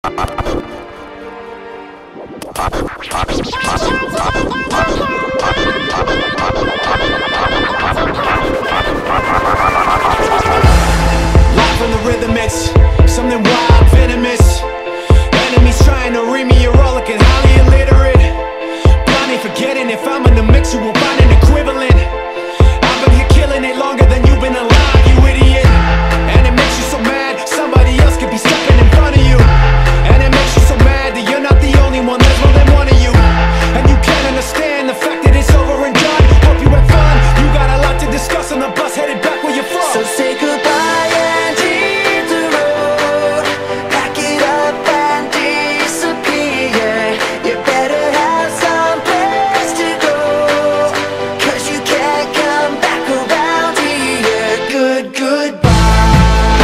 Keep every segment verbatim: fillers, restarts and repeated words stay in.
from the rhythm, it's something wild, venomous. Enemies trying to read me, you're all looking highly illiterate. Blindly forgetting if I'm in the mix, you will find an equivalent. I've been here killing it longer than you've been alive, you idiot. And it makes you so mad, somebody else could be stepping in front of you. And it makes you so mad that you're not the only one, there's more than one of you. And you can't understand the fact that it's over and done. Hope you had fun, you got a lot to discuss on the bus headed back where you're from. So say goodbye and hit the road. Pack it up and disappear. You better have some place to go, 'cause you can't come back around here. Good goodbye.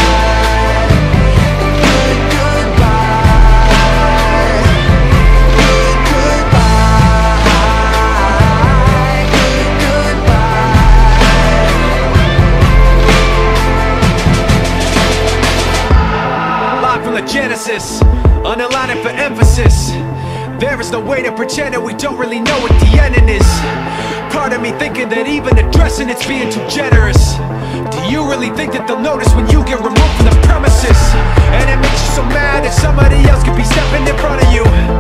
Good goodbye. Good goodbye. Good goodbye. Live from the Genesis, underlining for emphasis. There is no way to pretend that we don't really know what the ending is. Part of me thinking that even addressing it's being too generous. Do you really think that they'll notice when you get removed from the premises? And it makes you so mad that somebody else could be stepping in front of you.